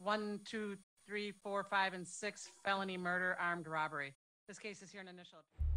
1, 2, 3, 4, 5, and 6 felony murder, armed robbery. This case is here in initial.